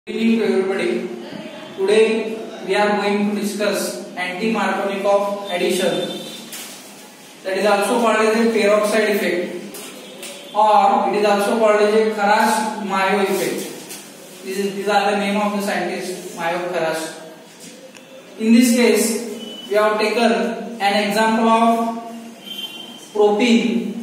Good evening to everybody. Today we are going to discuss anti-markovnikov addition, that is also called as a peroxide effect, or it is also called as a Kharasch Mayo effect. These are the name of the scientist Mayo Kharasch. In this case, we have taken an example of propene.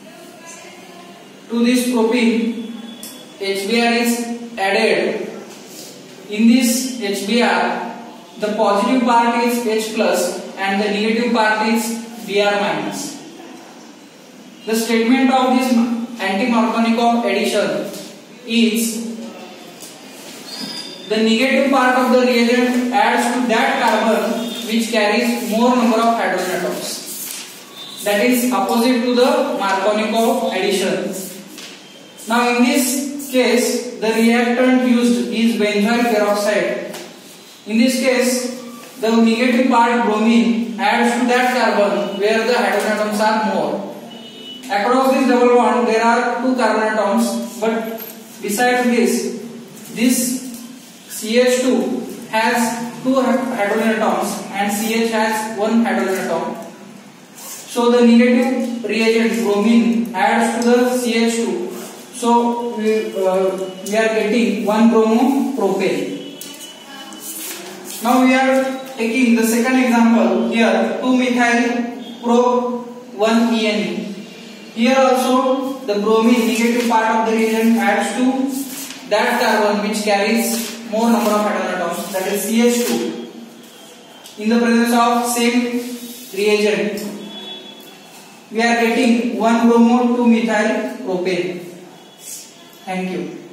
To this propene, HBr is added. In this HBr, the positive part is H plus and the negative part is Br minus. The statement of this anti-markovnikov addition is the negative part of the reagent adds to that carbon which carries more number of hydrogen atoms. That is opposite to the Markovnikov addition. Now in this case, the reactant used is benzoyl peroxide. In this case, the negative part bromine adds to that carbon where the hydrogen atoms are more. Across this double bond there are two carbon atoms, but besides this CH2 has two hydrogen atoms and CH has one hydrogen atom. So the negative reagent bromine adds to the CH2. So we are getting 1-bromo-propane. Now we are taking the second example here, 2-methyl-pro-1-ene. Here also the bromine negative part of the reagent adds to that carbon which carries more number of hydrogen atoms, that is CH2. In the presence of same reagent, we are getting 1-bromo-2-methyl-propane. Thank you.